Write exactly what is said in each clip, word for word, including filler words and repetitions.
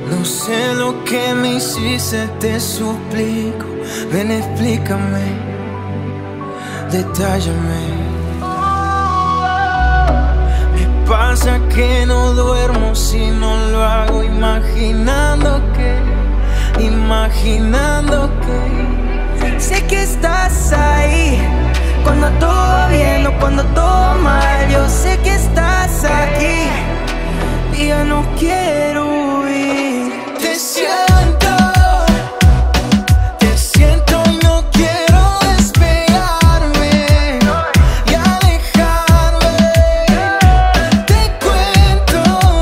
No sé lo que me hiciste, te suplico. Ven, explícame, detállame. Me pasa que no duermo si no lo hago, imaginando que, imaginando que sé que estás ahí cuando todo va bien o cuando todo va mal. Yo sé que estás aquí y yo no quiero huir. Te siento, te siento y no quiero despegarme y alejarme. Te cuento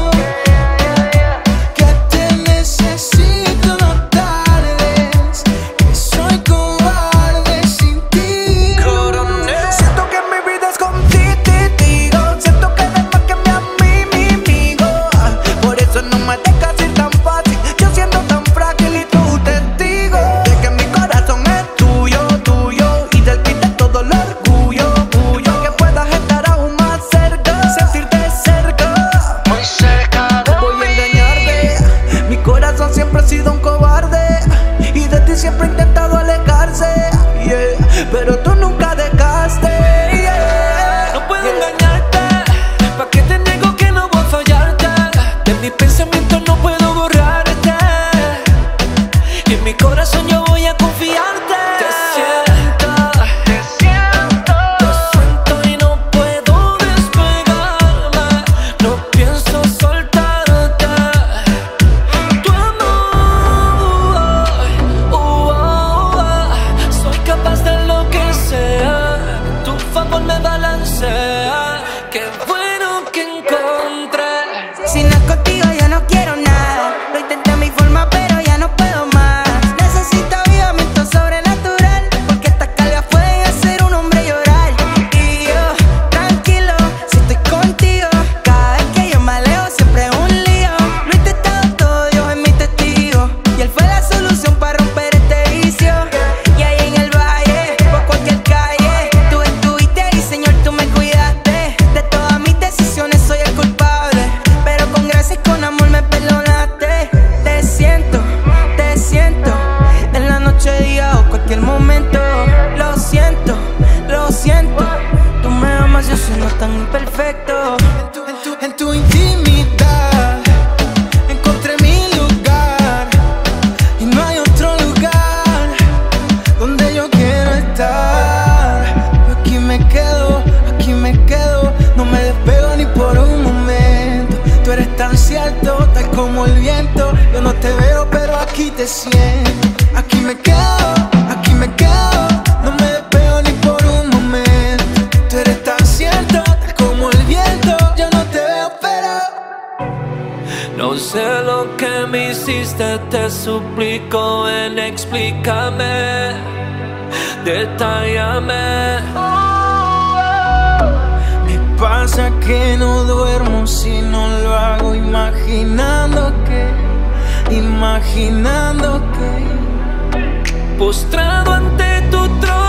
que te necesito, no tardes, que soy cobarde sin ti. Siento que mi vida es contigo, siento que eres más que mi amigo, mi amigo. Por eso no me dejas ir tan fácil, yo siendo tan frágil y tú testigo de que mi corazón es tuyo, tuyo, y del quite todo el orgullo, orgullo. Que puedas estar aún más cerca, sentirte cerca, muy cerca de mí. No voy a engañarte, mi corazón siempre ha sido un cobarde y de ti siempre he intentado alejarse, yeah. Pero tú nunca dejaste, yeah. No puedo engañarte, ¿pa' qué te niego que no voy a fallarte? De mis pensamientos no puedo borrarte, y en mi corazón yo voy a confiarte. Te siento, te siento, te siento y no puedo despegarme. No pienso soltarte. Tu amor, oh, oh, oh, soy capaz de lo que sea, tu favor me balancea. Qué bueno que encontré. Si no es contigo yo no quiero nada. Lo intenté a mi forma pero ya no puedo más. Necesito avivamiento sobrenatural, porque estas cargas pueden hacer un hombre llorar. Y yo, tranquilo, si estoy contigo, cada vez que yo me alejo siempre es un lío. Lo he intentado todo, Dios es mi testigo, y Él fue la solución para romper este vicio. Y ahí en el valle, por cualquier calle, tú estuviste ahí, Señor, tú me cuidaste. De todas mis decisiones soy el culpable, pero con gracia y con amor me perdonaste. Te siento, te siento, en la noche, día o cualquier momento. Lo siento, lo siento, tú me amas, yo soy no tan imperfecto. En tu, en tu, en tu intimidad encontré mi lugar, y no hay otro lugar donde yo quiero estar. Yo aquí me quedo, aquí me quedo, no me despego ni por un momento. Tú eres tan cierto, tal como el viento. Yo no te veo, pero aquí te siento. Aquí me quedo, aquí me quedo, no me despego ni por un momento. Tú eres tan cierto, tal como el viento. Yo no te veo, pero No sé lo que me hiciste, te suplico, ven, explícame, detállame. me pasa que no duermo si no lo hago, imaginando que, imaginando que Postrado ante tu trono